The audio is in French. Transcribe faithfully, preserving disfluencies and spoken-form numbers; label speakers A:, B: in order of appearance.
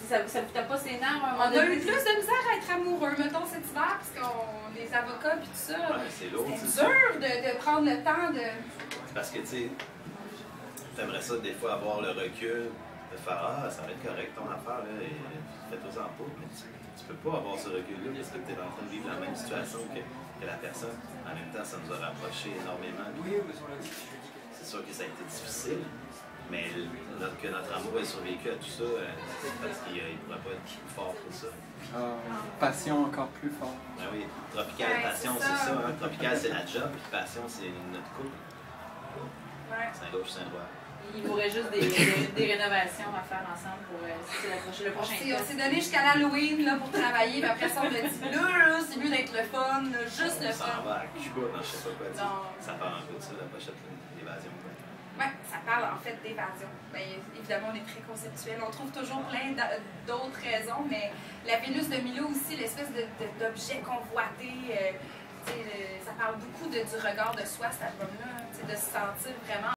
A: ça, ça vous tape pas ses nerfs?
B: On a eu plus de misère à être amoureux, mettons, cet hiver, parce qu'on les avocats et tout ça.
C: Ouais, c'est lourd.
B: C'est dur de, de prendre le temps de.
C: Parce que, tu sais, t'aimerais ça des fois avoir le recul de faire ah, ça va être correct ton affaire, là, et fais-toi en pas. Mais tu, tu peux pas avoir ce recul-là parce que tu es en train de vivre la même situation que, que la personne. En même temps, ça nous a rapprochés énormément. C'est sûr que ça a été difficile, mais notre, que notre amour ait survécu à tout ça, c'est parce qu'il ne pourrait pas être plus fort que ça.
D: Ah, passion encore plus fort.
C: Ben oui, Tropical,
B: ouais,
C: passion, c'est ça. ça hein? Tropical, c'est la job, puis passion, c'est notre couple.
B: Ouais.
C: Saint-Gauche, Saint-Droit.
A: Il vous aurait juste des, des, des rénovations à faire ensemble pour euh, si le prochain
B: On s'est donné jusqu'à l'Halloween pour travailler, mais après ça, on a dit là, là c'est mieux d'être le fun, là, juste
C: on
B: le fun.
C: On s'en va à Cuba, dans je sais pas quoi dire.
A: Non.
C: Ça parle un peu de ça, la pochette d'évasion.
B: Oui, ça parle en fait d'évasion. Bien, évidemment, on est très conceptuel. On trouve toujours plein d'autres raisons, mais la Vénus de Milo aussi, l'espèce d'objet convoité, euh, ça parle beaucoup de, du regard de soi, cet album-là, de se sentir vraiment